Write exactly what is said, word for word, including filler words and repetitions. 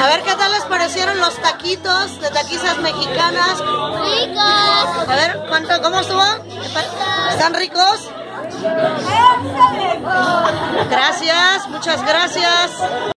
A ver qué tal les parecieron los taquitos de taquizas mexicanas. ¡Ricos! A ver, ¿cuánto, cómo estuvo? ¿Están ricos? Gracias, muchas gracias.